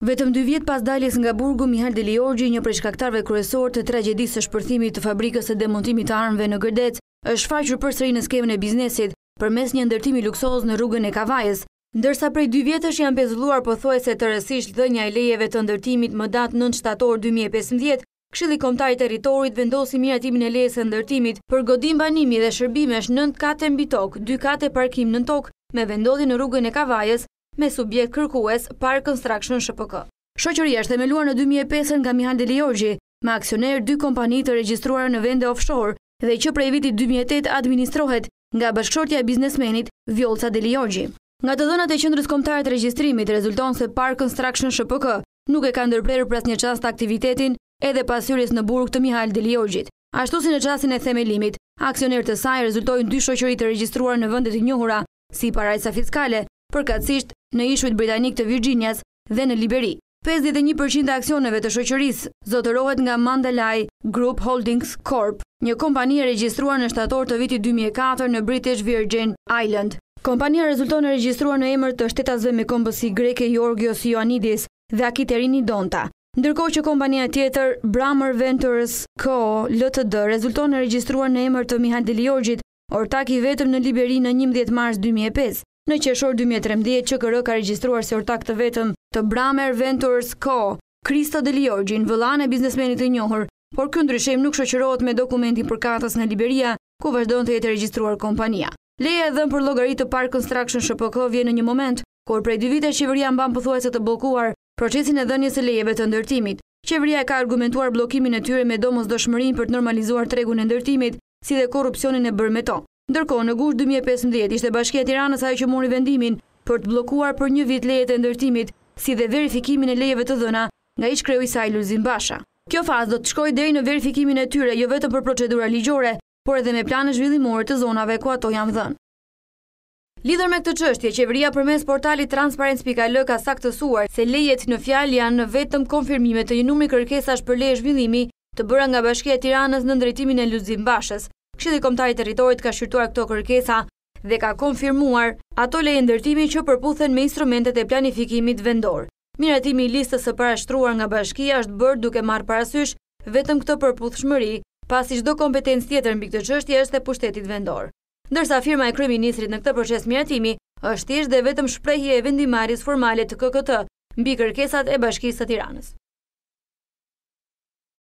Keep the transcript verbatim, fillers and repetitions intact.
Vetëm dy vjet pas daljes nga burgu, Deliorgji, një prej shkaktarëve kryesor të tragjedisë së shpërthimit të fabrikës së demontimit të armëve në Gërdec, është faqur përsëri në skemën e biznesit përmes një ndërtimi luksoz në rrugën e Kavajës, ndërsa prej dy vjetësh janë pezulluar pothuajse tërësisht dhënia e lejeve të ndërtimit më datë nëntë shtator dy mijë e pesëmbëdhjetë, Këshilli Kombëtar i Territorit vendosi miratimin e lejes së ndërtimit për godim banimi dhe shërbimesh nëntë kate mbi tokë, dy kate parkim nën tokë, me vendodhje në rrugën e Kavajës, me subjekt kërkues Park Construction S P K. Shoqëria është themeluar në dy mijë e pesë nga Deliorgji, me aksioner dy kompani të regjistruara në vende offshore dhe që prej vitit dy mijë e tetë administrohet nga bashkëshortja e biznesmenit Vjollca Deliorgji. Nga të dhënat e Qendrës Kombëtare të Regjistrimit rezulton se Park Construction S P K nuk e ka ndërprerur për asnjë çast aktivitetin edhe pas hyrjes në burg të Deliorgjit. Ashtu si në çastin e themelimit, aksionerët e saj rezultojnë dy shoqëri të regjistruar në vende të njohura si parajsa fiskale, përkatësisht në ishuit britanik të Virginias dhe në Liberi. pesëdhjetë e një përqind e aksioneve të shoqërisë zotërohet nga Mandalay Group Holdings Corp, një kompani e regjistruar në shtator të vitit dy mijë e katër në British Virgin Island. Kompania rezulton e regjistruar në emër të shtetasve me kombësi greke Georgios Ioannidis dhe Akiterini Donta, ndërkohë që kompania tjetër Merr Ventures Co Ltd rezulton e regjistruar në emër të Deliorgjit, ortak i vetëm në Liberi në njëmbëdhjetë mars dy mijë e pesë. Në qershor dy mijë e trembëdhjetë Q K R ka regjistruar si ortak të vetëm të Merr Ventures Co Kristo Deliorgjin, vëllain e biznesmenit të njohur, por ky ndryshim nuk shoqërohet me dokumentin përkatës nga Liberia, ku vazhdon të jetë regjistruar kompania. Leja e dhënë për llogari të Park Construction S P K vjen në një moment kur prej dy vitesh qeveria mban pothuajse të bllokuar procesin e dhënies së lejeve të ndërtimit. Qeveria e ka argumentuar bllokimin e tyre me domosdoshmërinë për të normalizuar tregun e ndërtimit, si dhe korrupsionin e bërë me to. Ndërkohë, në gusht dy mijë e pesëmbëdhjetë ishte Bashkia e Tiranës ajo që mori vendimin për të bllokuar për një vit lejet e ndërtimit, si dhe verifikimin e lejeve të dhëna nga ish-kreu i saj Lulzim Basha. Kjo fazë do të shkojë deri në verifikimin e tyre jo vetëm për procedura ligjore, por edhe me plane zhvillimore të zonave ku ato janë dhënë. Lidhur me këtë çështje, qeveria përmes portalit transparence pikë al ka saktësuar se lejet në fjalë janë vetëm konfirmime të një numri kërkesash për leje zhvillimi të bëra nga Bashkia e Tiranës në drejtimin e Lulzim Bashës. Këshilli Kombëtar i Territorit ka shqyrtuar këto kërkesa dhe ka konfirmuar ato leje ndërtimi që përputhen me instrumentet e planifikimit vendor. Miratimi i listës së parashtruar nga Bashkia është bërë duke marrë parasysh vetëm këtë përputhshmëri, pasi çdo kompetencë tjetër mbi këtë çështje është e pushtetit vendor. Ndërsa firma e kryeministrit në këtë proces miratimi është thjesht dhe vetëm shprehje e vendimarrjes formale të K K T mbi kërkesat e Bashkisë së Tiranës.